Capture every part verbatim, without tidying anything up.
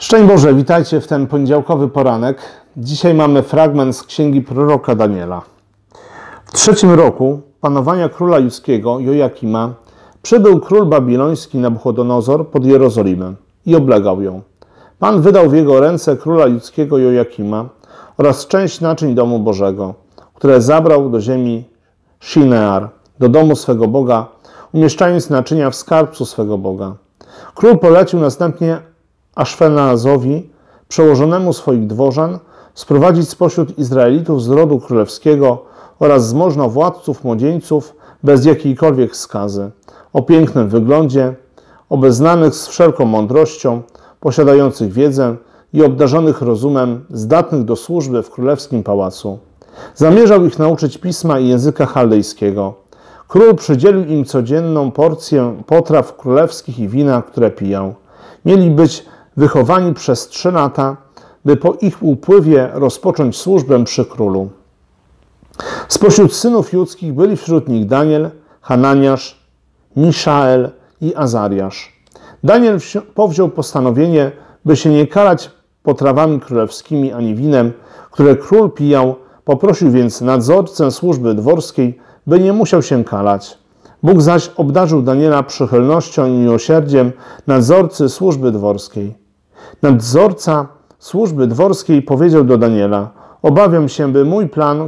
Szczęść Boże, witajcie w ten poniedziałkowy poranek. Dzisiaj mamy fragment z księgi proroka Daniela. W trzecim roku panowania króla judzkiego Jojakima przybył król babiloński Nabuchodonozor pod Jerozolimę i oblegał ją. Pan wydał w jego ręce króla judzkiego Jojakima oraz część naczyń domu Bożego, które zabrał do ziemi Shinear, do domu swego Boga, umieszczając naczynia w skarbcu swego Boga. Król polecił następnie Aszfenazowi, przełożonemu swoich dworzan, sprowadzić spośród Izraelitów z rodu królewskiego oraz z możnowładców młodzieńców bez jakiejkolwiek skazy, o pięknym wyglądzie, obeznanych z wszelką mądrością, posiadających wiedzę i obdarzonych rozumem, zdatnych do służby w królewskim pałacu. Zamierzał ich nauczyć pisma i języka chaldejskiego. Król przydzielił im codzienną porcję potraw królewskich i wina, które piją. Mieli być wychowani przez trzy lata, by po ich upływie rozpocząć służbę przy królu. Spośród synów judzkich byli wśród nich Daniel, Hananiasz, Miszael i Azariasz. Daniel powziął postanowienie, by się nie karać potrawami królewskimi ani winem, które król pijał. Poprosił więc nadzorcę służby dworskiej, by nie musiał się kalać. Bóg zaś obdarzył Daniela przychylnością i miłosierdziem nadzorcy służby dworskiej. Nadzorca służby dworskiej powiedział do Daniela: obawiam się, by mój plan,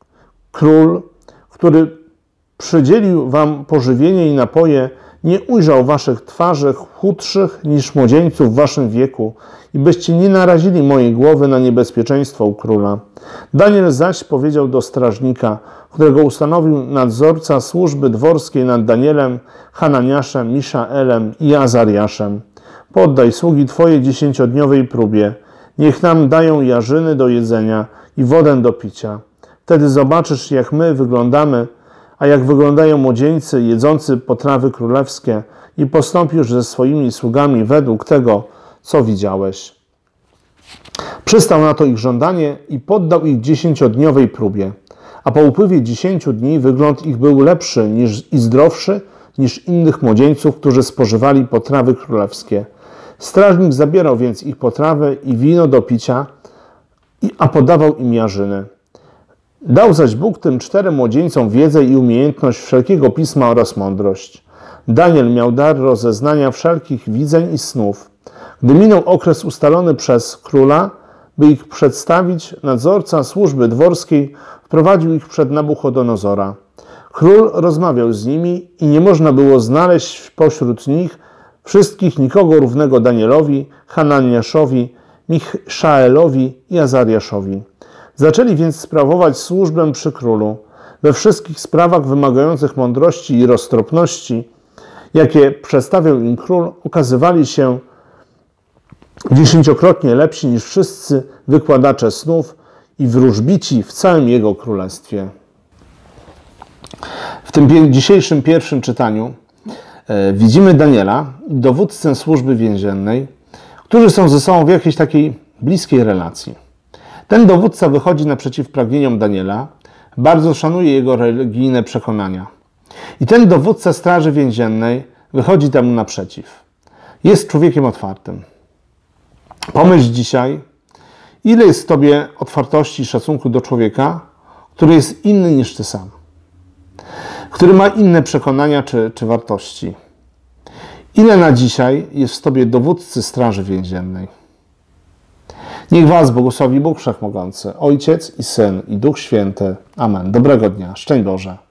król, który przydzielił wam pożywienie i napoje, nie ujrzał waszych twarzy chudszych niż młodzieńców w waszym wieku i byście nie narazili mojej głowy na niebezpieczeństwo u króla. Daniel zaś powiedział do strażnika, którego ustanowił nadzorca służby dworskiej nad Danielem, Hananiaszem, Miszaelem i Azariaszem: poddaj sługi twoje dziesięciodniowej próbie. Niech nam dają jarzyny do jedzenia i wodę do picia. Wtedy zobaczysz, jak my wyglądamy, a jak wyglądają młodzieńcy jedzący potrawy królewskie, i postąpisz ze swoimi sługami według tego, co widziałeś. Przystał na to ich żądanie i poddał ich dziesięciodniowej próbie. A po upływie dziesięciu dni wygląd ich był lepszy niż, i zdrowszy niż innych młodzieńców, którzy spożywali potrawy królewskie. Strażnik zabierał więc ich potrawy i wino do picia, a podawał im jarzyny. Dał zaś Bóg tym czterem młodzieńcom wiedzę i umiejętność wszelkiego pisma oraz mądrość. Daniel miał dar rozeznania wszelkich widzeń i snów. Gdy minął okres ustalony przez króla, by ich przedstawić, nadzorca służby dworskiej wprowadził ich przed Nabuchodonozora. Król rozmawiał z nimi i nie można było znaleźć pośród nich wszystkich nikogo równego Danielowi, Hananiaszowi, Miszaelowi i Azariaszowi. Zaczęli więc sprawować służbę przy królu. We wszystkich sprawach wymagających mądrości i roztropności, jakie przedstawiał im król, okazywali się dziesięciokrotnie lepsi niż wszyscy wykładacze snów i wróżbici w całym jego królestwie. W tym dzisiejszym pierwszym czytaniu e, widzimy Daniela i dowódcę służby więziennej, którzy są ze sobą w jakiejś takiej bliskiej relacji. Ten dowódca wychodzi naprzeciw pragnieniom Daniela, bardzo szanuje jego religijne przekonania. I ten dowódca straży więziennej wychodzi temu naprzeciw. Jest człowiekiem otwartym. Pomyśl dzisiaj, ile jest w tobie otwartości i szacunku do człowieka, który jest inny niż ty sam, który ma inne przekonania czy, czy wartości. Ile na dzisiaj jest w tobie dowódcy straży więziennej? Niech was błogosławi Bóg Wszechmogący, Ojciec i Syn i Duch Święty. Amen. Dobrego dnia. Szczęść Boże.